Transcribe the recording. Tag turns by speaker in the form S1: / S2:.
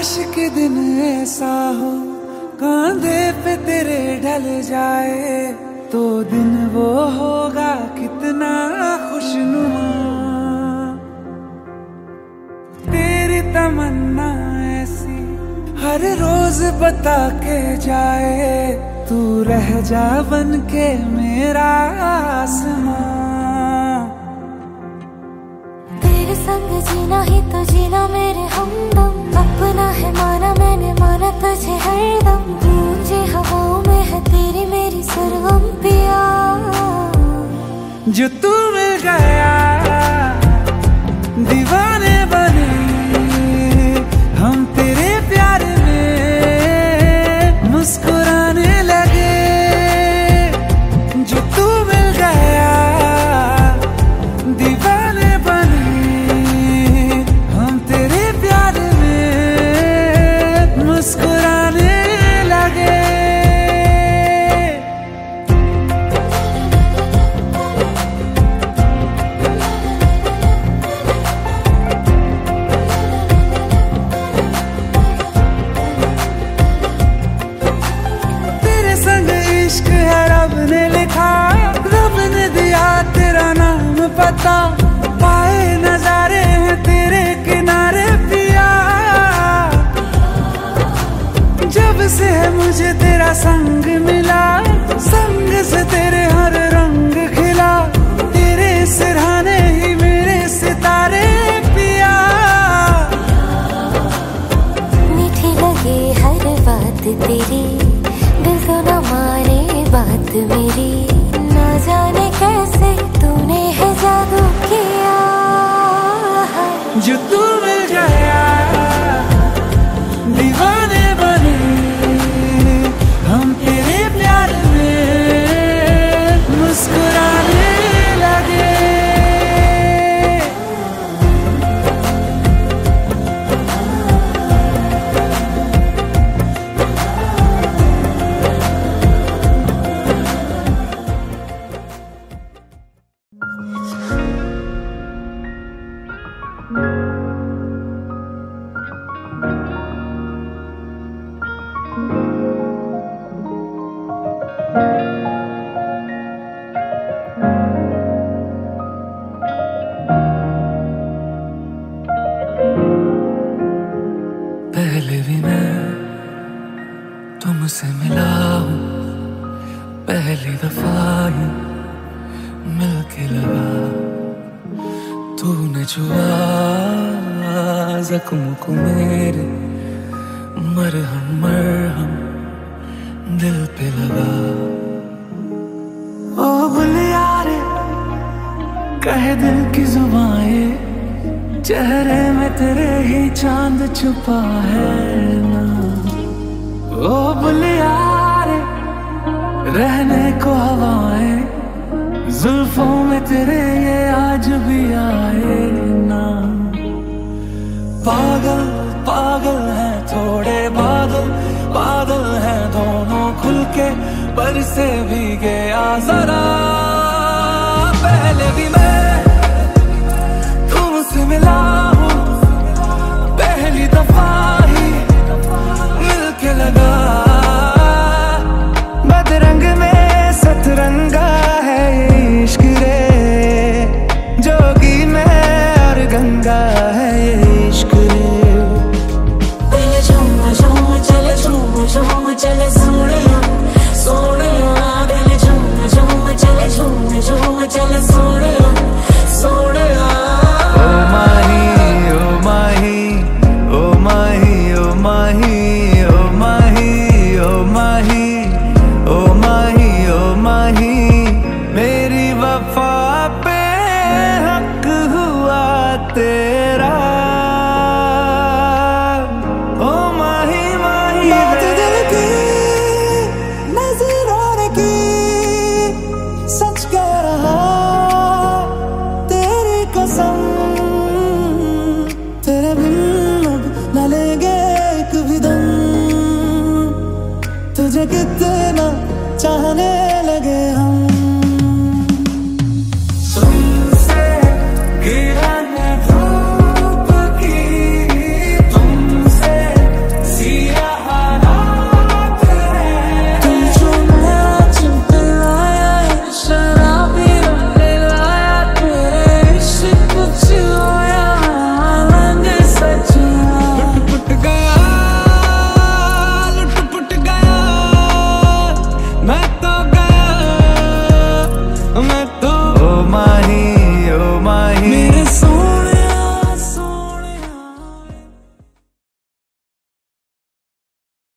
S1: काश के दिन ऐसा हो कांधे पे तेरे ढल जाए, तो दिन वो होगा कितना खुशनुमा। तेरी तमन्ना ऐसी हर रोज बता के जाए, तू रह जा बन के मेरा आसमां।
S2: तेरे संग जीना ही तो जीना मेरे हमदम, अपना है माना मैंने माना तुझे हरदम। गूंजे हवाओं में है तेरी मेरी सर्वम पिया।
S1: जो तू मिल गया दीवाने बने हम तेरे प्यार में मुस्कुराने लगे। जो तू मिल गया दीवाने बने हम तेरे प्यार में मुस्कुराने लगे। इश्क है रब ने लिखा, रब ने दिया तेरा नाम पता। पाए नजारे हैं तेरे किनारे पिया। जब से है मुझे तेरा संग मिला, संग से तेरे हर रंग खिला। तेरे सिरहाने ही मेरे सितारे पिया।
S2: मीठी लगे हर बात तेरी, दिल तो न माने बात मेरी। ना जाने कैसे तूने है जादू किया।
S1: जो तू मिल गया दीवाने बने हम तेरे प्यार में मुस्कुराने लगे। पहले भी मैं तुमसे मिला हूँ, पहली दफा ही मिलके लगा। तूने छुआ जख्म को मेरे, मरहम मरहम दिल पे लगा। ओ बुलिया रे कहे दिल की जुबाएं, चेहरे में तेरे ही चांद छुपा है ना। ओ बुलिया रे रहने को हवाएं, जुल्फों में तेरे ये आज भी आए ना। पागल पागल हैं थोड़े बादल, बादल हैं दोनों खुल के बरसे भीगे आ जरा। पहले भी मैं तुमसे मिला हूँ, पहली दफा ही मिलके लगा। बदरंग में सतरंगा है ये इश्क रे, जोगी में और गंगा है ये इश्क रे।
S2: दिल झूम झूम चले, झूम झूम चले सोनिया सोनिया। दिल झूम झूम चले, झूम झूम चले सोनिया सोनिया।
S1: ओ माही ओ माही ओ माही ओ माही ओ माही ओ माही ओ माही ओ माही। मेरी वफा पे हक हुआ तेरा। ओ माही माही बात दिल की नजरों की सच कह रहा, तेरी कसम तेरे बिन अब न लेंगे एक भी दम। तुझे कितना चाहने लगे